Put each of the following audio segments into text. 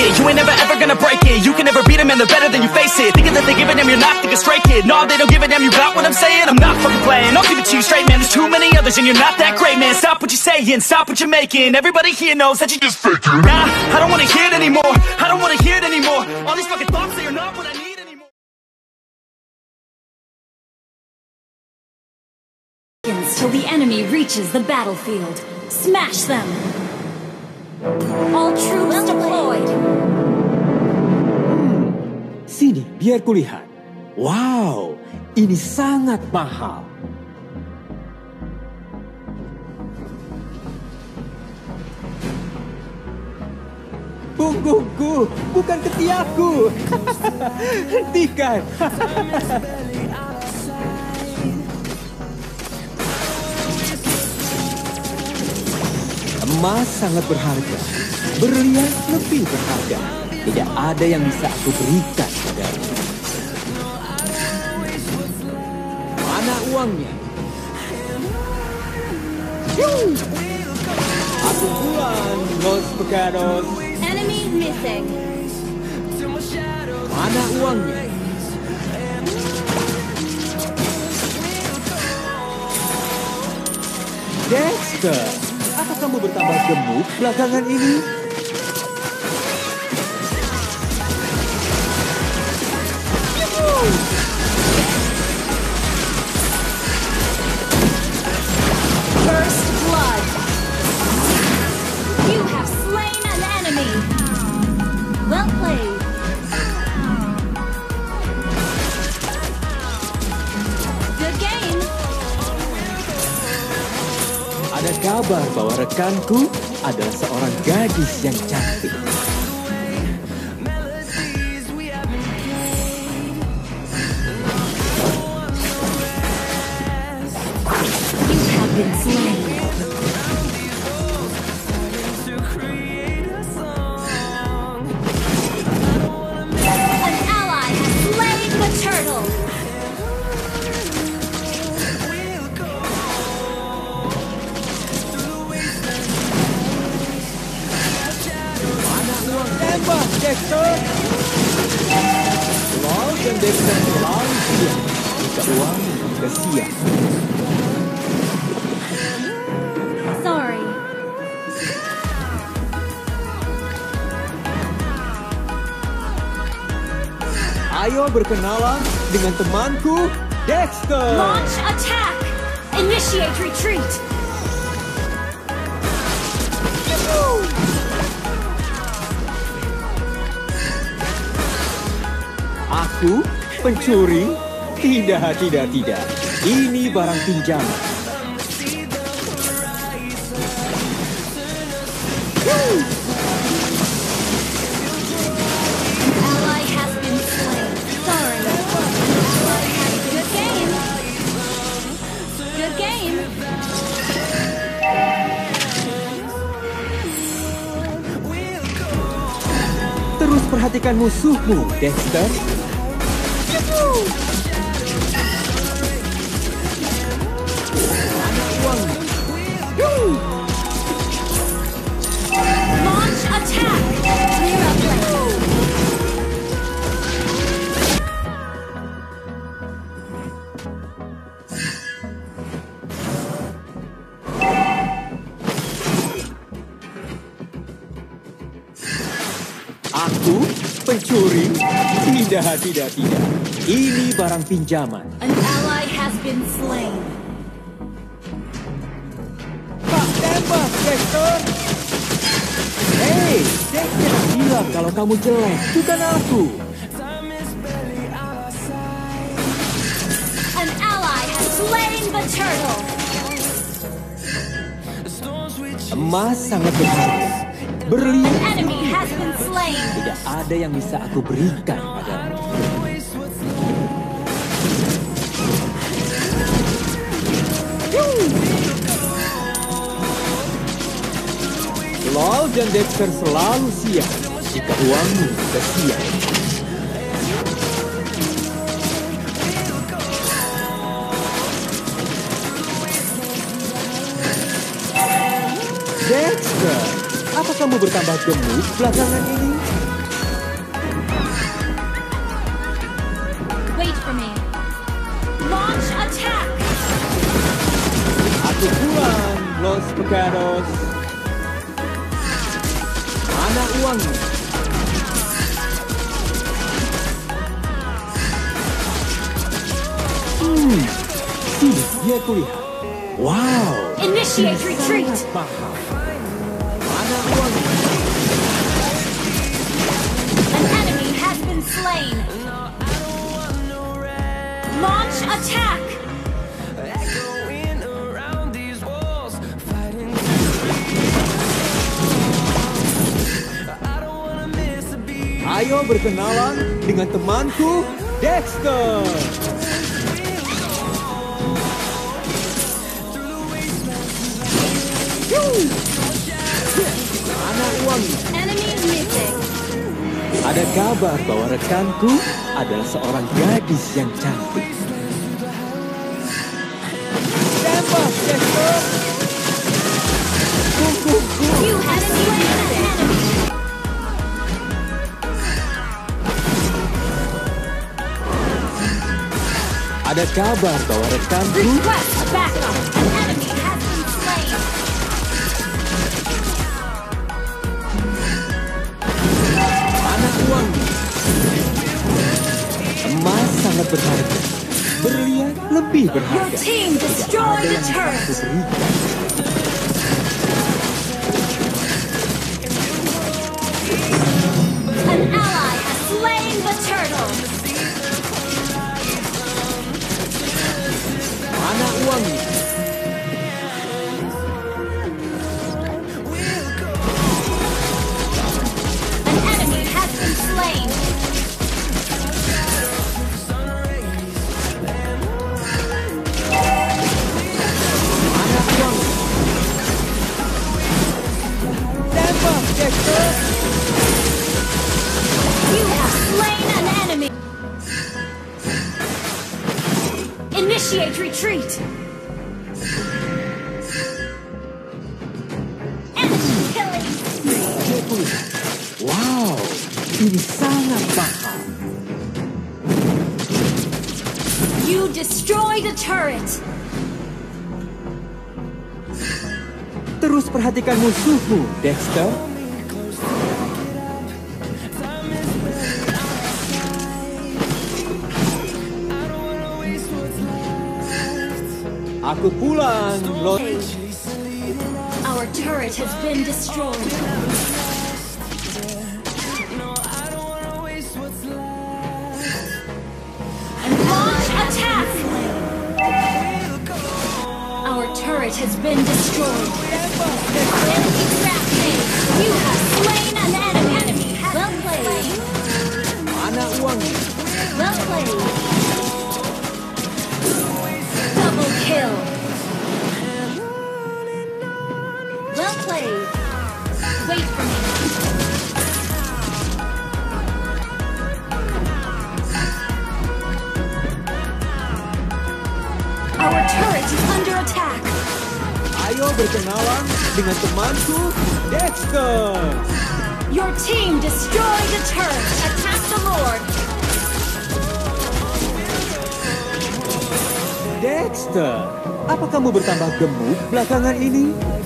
it. You ain't never ever gonna break it. You can never beat them and they're better than you face it. Thinking that they give a damn, you're not thinking straight, kid. No, they don't give a damn, you got what I'm saying? I'm not fucking playing, I'll give it to you straight, man. There's too many others and you're not that great, man. Stop what you're saying, stop what you're making. Everybody here knows that you just faking. Nah, I don't wanna hear it anymore. I don't wanna hear it anymore. All these fucking thoughts, they are not what I need anymore. Till the enemy reaches the battlefield. Smash them! All troops deployed! Sini, biar kulihat. Wow, ini sangat mahal. Punggungku, bukan ketiakku. Hentikan. Emas sangat berharga, berlian lebih berharga. Tidak ada yang bisa aku berikan padamu. Mana uangnya? Aku pulang, Los Pecados. Enemy missing. Mana uangnya? Dexter, apa kamu bertambah gemuk belakangan ini? First blood. You have slain an enemy. Well played. Good game. Ada kabar bahwa rekanku adalah seorang gadis yang cantik. You have been slain. An ally has slain the turtle. Tembak, Dexter! Lol dan Dexter selalu siap. Jika uang juga siap. Sorry. Ayo berkenalan dengan temanku, Dexter! Launch attack. Initiate retreat. Aku pencuri? Tidak. Ini barang pinjaman. Ally has been slain. Sorry. Good game. Good game. Terus perhatikan musuhmu, Dexter. Launch attack. Clear up lane. Aku pencuri? Tidak. Ini barang pinjaman. An ally has been slain. Pak, tembak, Dexter! Hei, Dexter bilang kalau kamu jelek, bukan aku. An ally has slain the turtle. Emas sangat berharga. Berlian Enemy has been slain. tidak ada yang bisa aku berikan padamu. Lol dan Dexter selalu siap jika uangmu sudah siap. Dexter, apa kamu bertambah gemuk belakangan ini? for me. Launch attack. Aku pulang, Los Pecados. Mana uangmu? Sini, biar kulihat. Wow. Initiate retreat. Mahal. Mana uangmu? An enemy has been slain. Launch attack. Ayo berkenalan dengan temanku, Dexter. Mana uangnya? Enemy is missing. Ada kabar bahwa rekanku adalah seorang gadis yang cantik. Tembak, Dexter! Tungguku! You have slain an enemy. Ada kabar bahwa rekanku Request backup. An enemy has been slain. mana uangnya? Emas sangat berharga. Berlian lebih Your berharga. team destroyed the turret. Aku berikan. An ally has slain the turtle. Mana uangnya? An enemy has been slain. Mana uangnya? Tembak, Dexter! You have slain an enemy. Initiate retreat. Enemy killing spree. Wow, ini sangat mahal. You destroyed a turret. Terus perhatikan musuhmu, Dexter. Aku pulang, Los. Our turret has been destroyed. And launch attack. Our turret has been destroyed. Enemy rampage. You have slain an enemy. Well played. Mana uangnya? Well played. Double kill. Well played. Wait for me. Our turret is under attack. Ayo berkenalan dengan temanku, Dexter. Your team destroyed the turret. Attack the Lord. Dexter, apa kamu bertambah gemuk belakangan ini?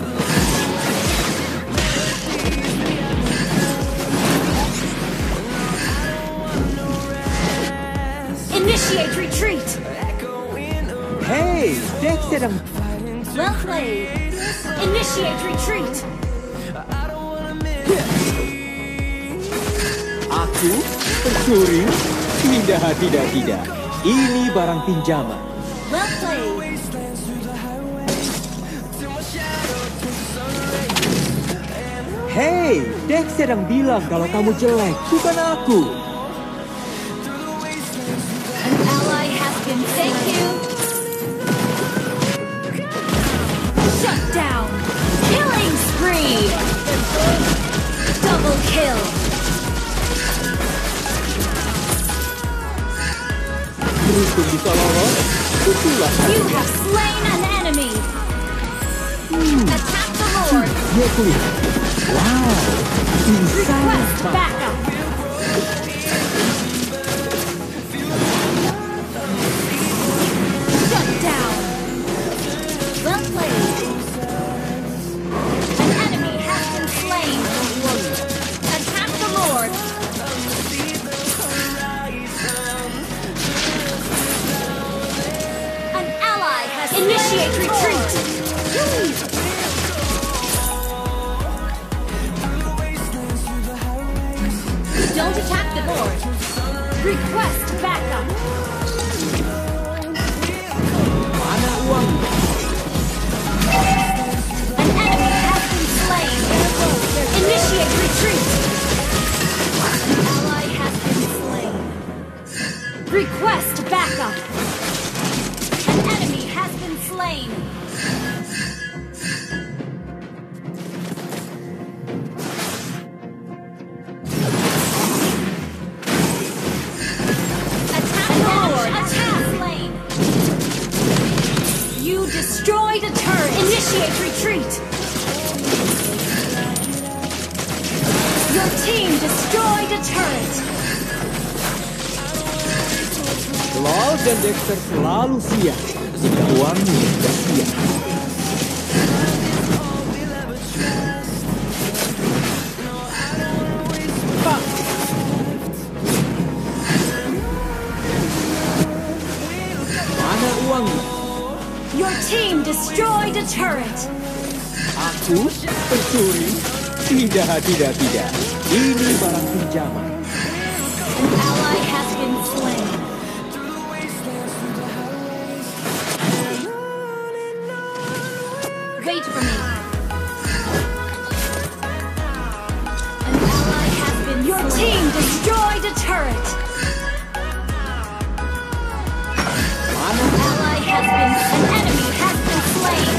Initiate retreat. Hey, Dexter yang... Well played. Initiate retreat. Aku pencuri? Tidak. Ini barang pinjaman. Well played. Hey, Dexter yang bilang kalau kamu jelek, bukan aku. An ally has been. Thank you. Shut down. Killing spree. Double kill. Beruntung bisa lolos, itulah. You have slain an enemy. Attack the Lord. Dia kulihat. Wow, ini sangat Request mahal. backup. played. An enemy has been slain. Attack the Lord. An ally has initiate retreat. Don't attack the Lord. Request backup. Mana uang? An enemy has been slain. Initiate retreat. An ally has been slain. Request backup. An enemy has been slain. Attack the Lord. Attack slain. You destroyed a turret. Initiate retreat. Your team destroyed a turret. Lol dan Dexter selalu siap jika uangmu sudah siap. Mana uangnya? Your team destroyed a turret. Aku pencuri? Tidak. Ini barang pinjaman. An ally has been slain. Wait for me. An ally has been Your team destroyed a turret. Mana An ally has been An enemy has been slain.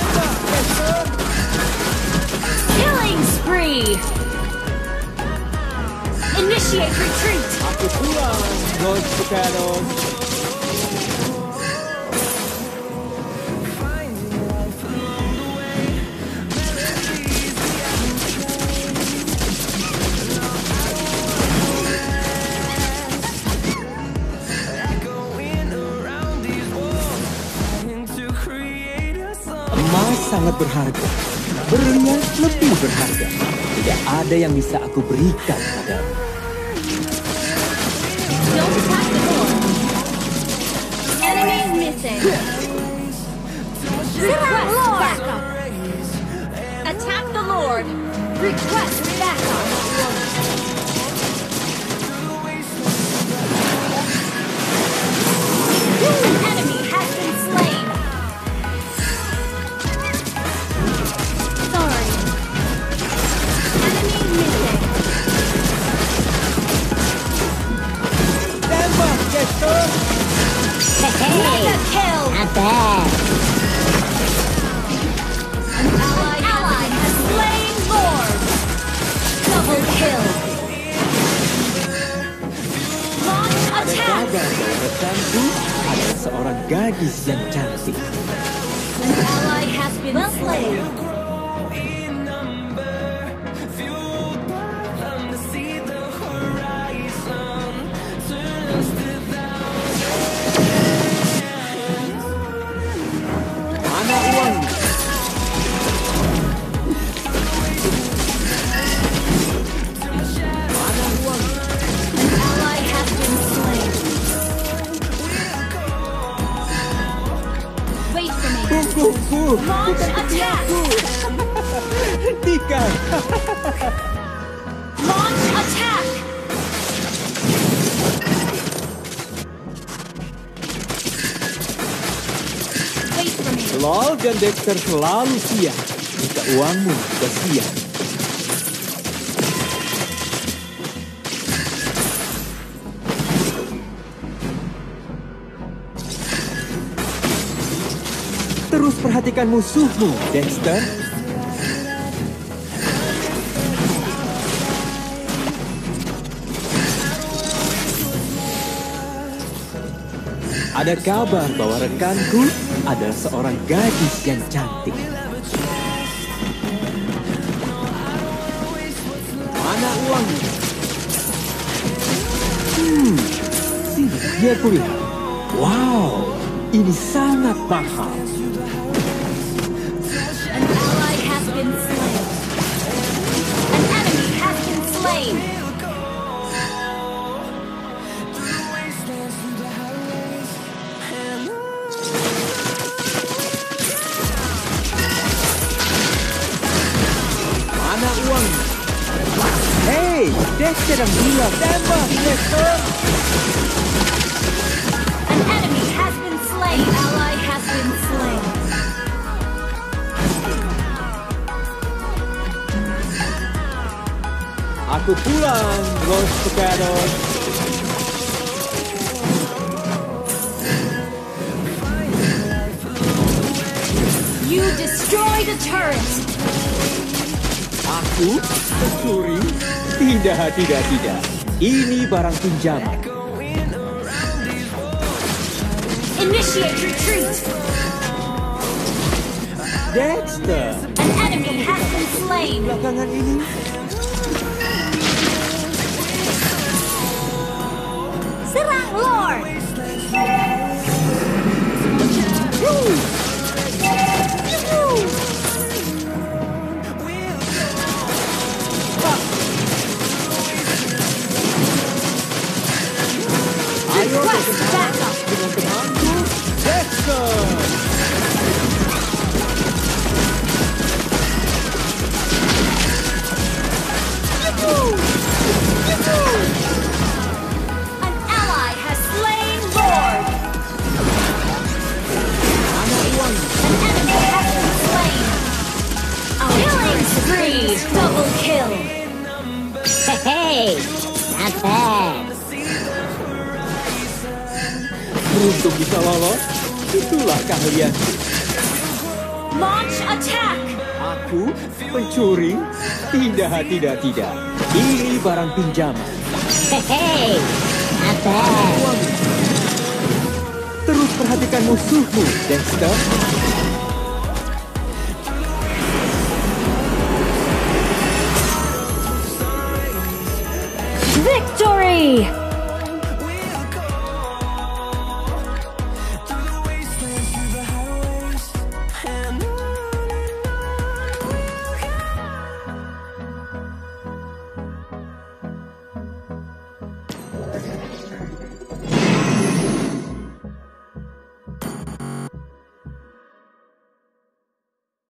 Killing spree. Initiate retreat. aku pulang, Los Pecados. Emas sangat berharga, berlian lebih berharga. Tidak ada yang bisa aku berikan padamu. Don't attack the Lord. Enemy missing. Request backup. Attack the Lord. Request backup. An enemy has been slain. Sorry. Enemy missing. Tembak, Dexter! Mega kill. Not bad. An ally has slain Lord. Double kill. Launch Ada attack. kabar bahwa rekanku adalah seorang gadis yang cantik. An ally has been slain. Mana uangnya? Mana uangnya? An ally has been slain. Wait for me. Punggungku! Launch Bukan attack. ketiakku! Hentikan! Launch attack. Wait for me. Lol dan Dexter selalu siap jika uangmu sudah siap. Terus perhatikan musuhmu, Dexter. Ada kabar bahwa rekanku adalah seorang gadis yang cantik. Mana uangnya? Sini, biar kulihat. Wow, ini sangat mahal. Mana uang? Hei, Dex sedang gila. Tembak, Dexter. An enemy has been slain. Ally has been slain. Aku pulang, Los Pecados. You destroyed a turret. Aku pencuri? Tidak. Ini barang pinjaman. Initiate retreat. Dexter, An enemy has been slain. belakangan ini Serang Lord. Request backup. dengan temanku, Dexter. An ally has slain Lord. Mana uang? An enemy has been slain. Killing spree. Double kill. Hey, not bad. Beruntung bisa lolos. Itulah keahlianku. Launch attack. Aku pencuri? Tidak. Ini barang pinjaman. Hey, not bad. Terus perhatikan musuhmu, Dexter.